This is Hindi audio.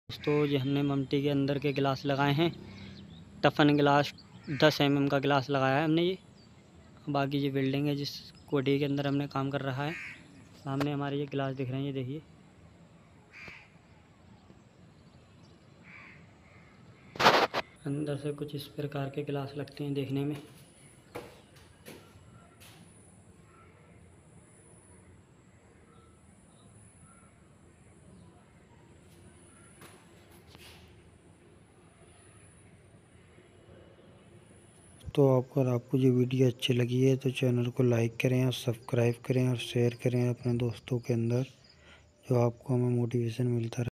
दोस्तों ये हमने ममटी के अंदर के गिलास लगाए हैं। टफन गिलास 10 mm का गिलास लगाया है हमने। ये बाकी ये बिल्डिंग है जिस कोठी के अंदर हमने काम कर रहा है। सामने हमारे ये गिलास दिख रहे हैं, ये देखिए। अंदर से कुछ इस प्रकार के गिलास लगते हैं देखने में। तो अगर आपको ये वीडियो अच्छी लगी है तो चैनल को लाइक करें और सब्सक्राइब करें और शेयर करें अपने दोस्तों के अंदर, जो आपको हमें मोटिवेशन मिलता रहे।